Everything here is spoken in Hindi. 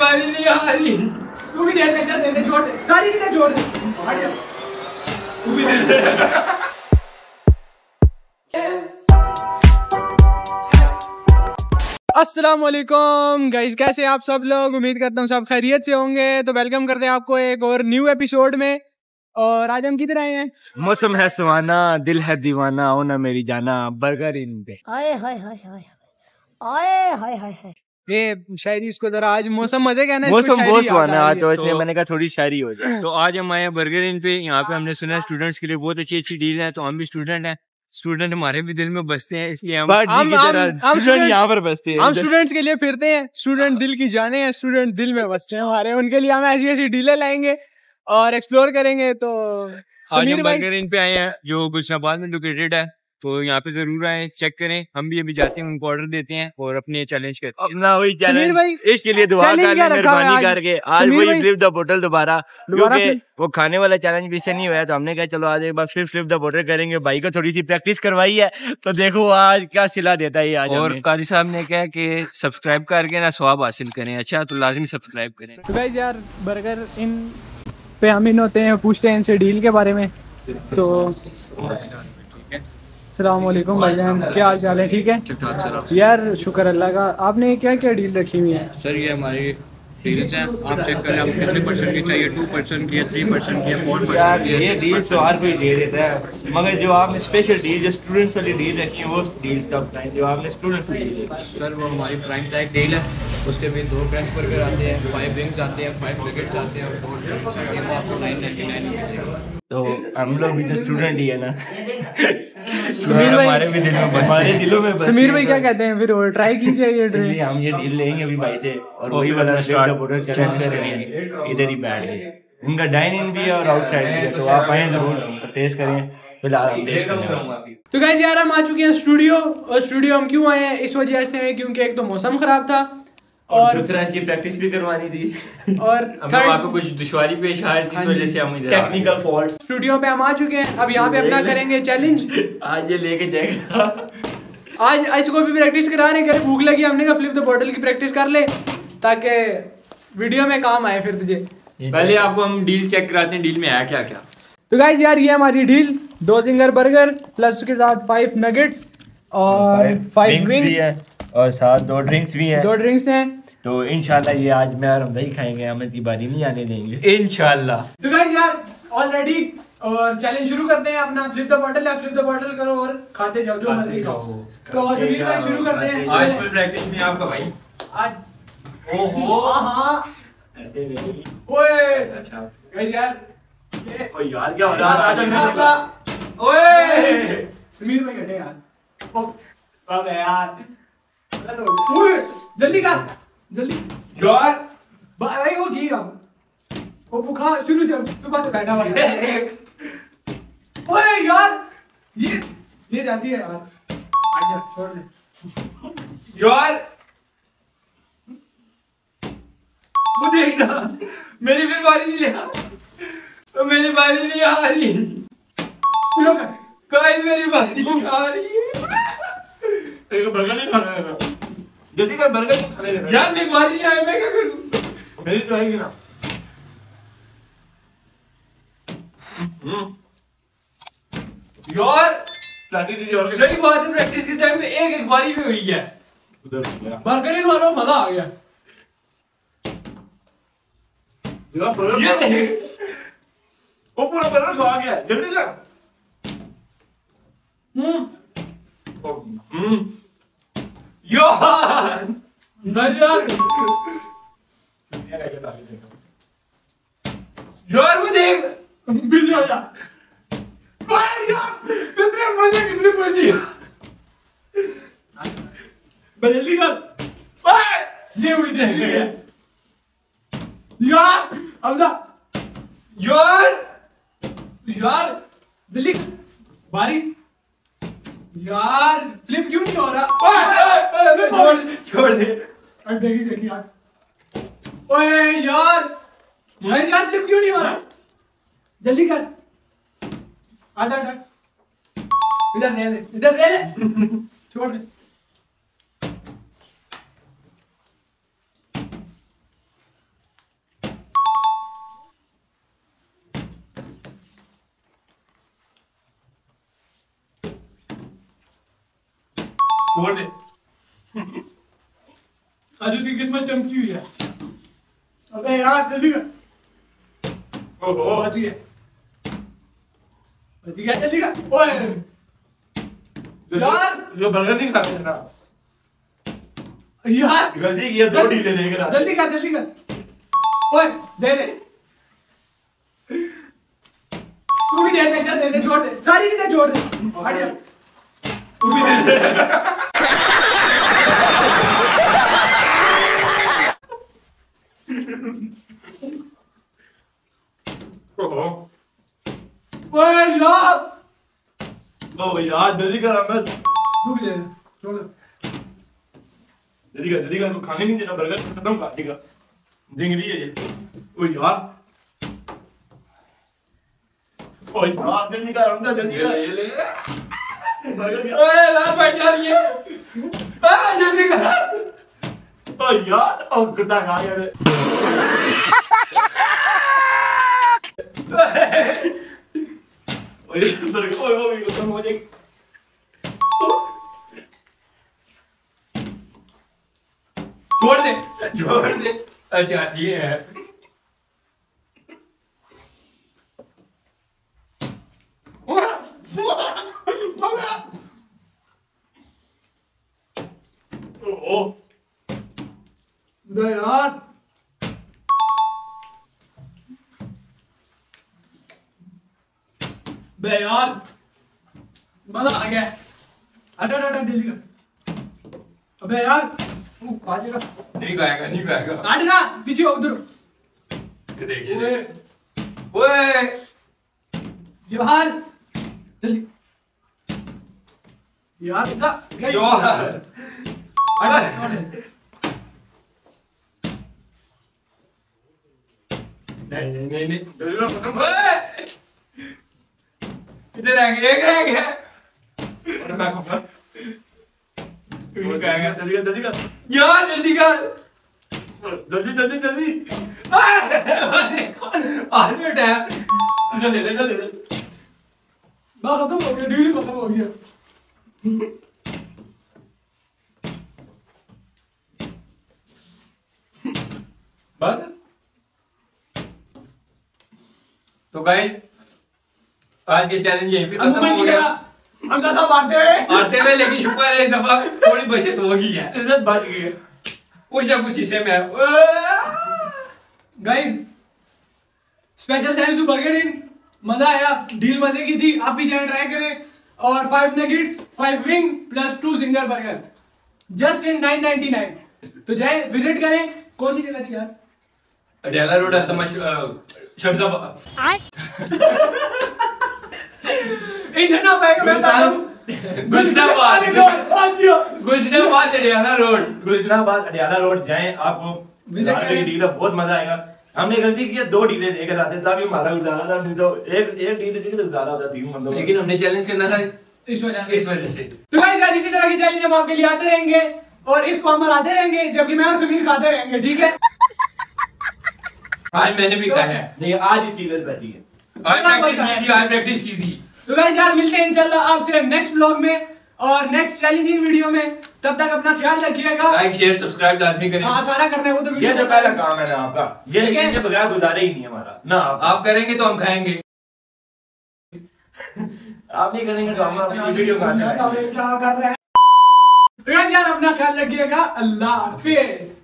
बारी नहीं आ रही। तू भी दे दे जोड़ दे, सारी चीजें जोड़ दे, हट जा। तू भी दे दे। अस्सलाम वालेकुम गाइस, कैसे हैं आप सब लोग? उम्मीद करता हूँ सब खैरियत से होंगे। तो वेलकम करते हैं आपको एक और न्यू एपिसोड में। और आज हम किधर आए हैं? मौसम है सुहाना, दिल है दीवाना, ओ ना मेरी जाना, बर्गर इन पे। आए हाय हाय हाय आए हाय हाय हाय। ये शायरी इसको जरा, आज मौसम मजे का ना, मौसम बहुत सुहाना आज, तो इसलिए मैंने कहा थोड़ी शायरी हो जाए। तो आज हम आए हैं बर्गर इन पे। यहाँ पे हमने सुना है स्टूडेंट्स के लिए बहुत अच्छी अच्छी डील है। तो हम भी स्टूडेंट हैं, स्टूडेंट हमारे भी दिल में बसते हैं, इसलिए हम स्टूडेंट यहाँ पर बसते हैं। हम स्टूडेंट्स के लिए फिरते हैं। स्टूडेंट दिल की जाने हैं, स्टूडेंट दिल में बसते हैं हमारे। उनके लिए हम ऐसी ऐसी डीलें लाएंगे और एक्सप्लोर करेंगे। तो आज हम बर्गर इन पे आए हैं जो गुलशनाबाद में लोकेटेड है। तो यहाँ पे जरूर आए, चेक करें। हम भी अभी जाते हैं, उनको ऑर्डर देते हैं और अपने चैलेंज करते हैं। अपना वही समीर भाई, चैलेंज, इसके लिए दुआ कर लें मेहरबानी करके। आज वही फ्लिप द बोतल दोबारा, क्योंकि वो खाने वाला चैलेंज भी से नहीं हुआ है, तो हमने कहा चलो आज एक बार फिर फ्लिप द बोतल करेंगे। भाई को थोड़ी सी प्रैक्टिस करवाई है, तो देखो आज क्या सिला देता है आज। और कारी साहब ने कहा कि सब्सक्राइब करके ना स्वाब हासिल करें। अच्छा, तो लाजमी सब्सक्राइब करें। तो गाइस यार, बर्गर इन पे हम इन होते हैं, पूछते हैं इनसे डील के बारे में। तो अस्सलाम वालेकुम भाईजान, क्या हाल चाल है? ठीक है यार, शुक्र अल्लाह का। आपने क्या क्या डील रखी हुई है? सर ये हमारी डील्स हैं, आप चेक करें आपको कितने परसेंट की चाहिए। 2% की है, 3% की है, 4% की है। ये डील तो हर कोई दे देता है, मगर जो आपने स्पेशल डील, जो स्टूडेंट्स वाली डील रखी है, वो डील्स का प्राइस जो आपने स्टूडेंट्स की दी है। सर वो हमारी प्राइम टाइप डील है। उसके भी 2 क्रैश बर्गर आते हैं, 5 विंग्स आते हैं, 5 नगेट्स आते हैं और 4 ड्रिंक्स आते हैं। वो आपको 9.99 में मिलेगा। तो हम लोग भी तो स्टूडेंट ही है ना। समीर भाई, हमारे भी दिल में बसते हमारे हैं। दिलों में बसते समीर भाई हैं। क्या कहते हैं फिर? और ट्राई कीजिए ये इसलिए ड्रिंक। हम ये डील लेंगे अभी भाई से, और वही फिर वाला अपना फ्लिप द बोतल चैलेंज करेंगे इधर ही बैठ के। उनका डाइन इन भी है और आउटसाइड भी है, तो आप आए जरूर, तो टेस्ट करें। फिलहाल हम टेस्ट करेंगे। तो गाइस यार, हम आ चुके हैं स्टूडियो। और स्टूडियो हम क्यों आए हैं? इस वजह से है क्योंकि एक तो मौसम खराब था और दूसरा इसकी प्रैक्टिस भी करवानी थी, और वहाँ पे कुछ दुश्वारी पेश आ रही थी, इस वजह से हम इधर टेक्निकल फॉल्ट। स्टूडियो पे हम आ चुके हैं। अब यहाँ पे अपना करेंगे चैलेंज। आज ये लेके जाएगा। आज इसको भी प्रैक्टिस करा रहे हैं। भूख लगी, हमने कहा फ्लिप द बॉटल की प्रैक्टिस कर ले ताकि वीडियो में काम आए फिर तुझे। पहले आपको हम डील चेक कराते हैं, डील में है क्या क्या। तो गाइस यार, ये हमारी डील 2 सिंगर बर्गर प्लस उसके साथ 5 नगेट्स और 5 विंग्स भी है, और साथ 2 ड्रिंक्स भी हैं। 2 ड्रिंक्स हैं। तो इंशाल्लाह ये आज मैं और हम दही खाएंगे, हमें तीबारी नहीं आने देंगे इंशाल्लाह। तो गाइस यार, ऑलरेडी और चैलेंज शुरू करते हैं अपना। फ्लिप द बॉटल या फ्लिप द बॉटल करो और खाते जाओ, जो मर्जी खाओ। तो समीर भाई शुरू करते हैं। आज फुल प्रैक्टिस में आपका भाई। आज ओहो हां ओए, अच्छा गाइस यार, ओ यार क्या हो रहा है? ओए समीर भाई हटे यार। ओ बाबा यार, ओए जल्दी कर, जल्दी यार। भाई वो की हम वो भूखा शुरू से सुबह से बैठा हुआ है। ओए यार, ये जाती है यार। आजा छोड़ दे यार वो देखना, मेरी भी बारी नहीं आ, तो मेरी बारी नहीं आ रही। गाइस मेरी बारी नहीं आ रही। तेरे को बर्गर नहीं खाना है, जल्दी कर बर्गर खा ले यार मेरी बारी नहीं आई, मैं क्या करूं? मेरी तो आएगी ना। यार प्रैक्टिस कीजिए और सही बात है, प्रैक्टिस के टाइम में एक बारी में हुई है। बर्गर इन वालों मजा आ गया। ये देख, वो पूरा बर्गर खा गया, जल्दी कर। यार यार वो देख, बिल हो जा भाई यार, कितने मजे कितने मजे। जल्दी कर। ये हुई देख यार हमजा, यार यार जल्दी बारी। यार फ्लिप क्यों नहीं हो रहा? छोड़ दे। अब देखी यार। ओए यार, यार फ्लिप क्यों नहीं हो रहा? जल्दी कर। आटा इधर दे दे छोड़ दे। छोड़ दे। आज उसकी किस्मत चमकी हुई है। अबे यार जल्दी कर। ओहो बच गया जल्दी कर। ओए यार जो बर्गर नहीं खाते ना यार गलती किया, 2 ढीले लेकर आ। जल्दी कर। ओए दे दे तू भी दे दे जोड़ दे, सारी चीजें जोड़ दे। हट जा तू भी दे दे। ओए यार ओ यार जल्दी कर, मैं तू भी दे दे, छोड़ दे। जल्दी कर, खाने नहीं देना, बर्गर खत्म कर देगा। जिंगली है ये। ओ यार जल्दी कर, हम जल्दी कर। ये ले ओए ला बैठ जा रही है। जल्दी कर। ओ यार ओ कुत्ता खा गया रे। ओए बर्गर ओए खत्म हो जाएगी। छोड़ दे। अच्छा ये है। ओ यार बे यार मजा आ गया। हटा जल्दी कर। अबे यार खा जाएगा। नहीं खाएगा। काट ना पीछे उधर। ये देखिए ओए यार जल्दी यार नहीं इधर आएंगे, एक रह गया। जल्दी कर यार जल्दी कर। जल्दी आज में टाइम जल्दी खत्म हो गया, डील खत्म हो गया। बस तो गाइस आज के चैलेंज यहीं पे खत्म हो गया। हम सब आते हुए लेकिन शुक्र है इस दफा थोड़ी बचत होगी है, इज्जत बच गई है। कुछ ना कुछ हिस्से में। Guys special thanks to Burger Inn. मजा आया, डील मजे की थी। आप भी जाए ट्राई करें। और 5 nuggets 5 wing plus 2 single burger just in 999। तो जाए विजिट करें। कौन सी जगह थी यार? अडियाला रोड शमशाबाद। इंटरना पाएगा मैं बता दूं। गुलशनाबाद अडियाला रोड जाएं, आपको विजिट करें। डील बहुत मजा आएगा। हमने गलती की है, 2 डीले लेकर आते ताकि हमारा गुजारा था, नहीं तो एक डील लेके गुजारा होता 3 बंदों। लेकिन हमने चैलेंज करना था इस वजह से। तो तो गाइस यार इसी तरह की चैलेंज हम आपके लिए आते रहेंगे और इसको हम बनाते रहेंगे, जबकि मैं और समीर खाते रहेंगे। ठीक है? आज मैंने भी खाया है। नहीं आज ही चीज बची है। आज प्रैक्टिस की थी। तो गाइस यार मिलते हैं इंशाल्लाह आपसे नेक्स्ट व्लॉग में और नेक्स्ट चैलेंजिंग वीडियो में। तब तक अपना ख्याल रखिएगा। लाइक शेयर सब्सक्राइब लाजमी करें। हाँ सारा करना है वो तो ये तो पहला काम है ना आपका, ये बगैर गुजारे ही नहीं हमारा ना। आप करेंगे तो हम खाएंगे। आप नहीं करेंगे तो हम अपनी वीडियो कर रहे हैं। तो गाइस यार अपना ख्याल रखिएगा। अल्लाह हाफिज।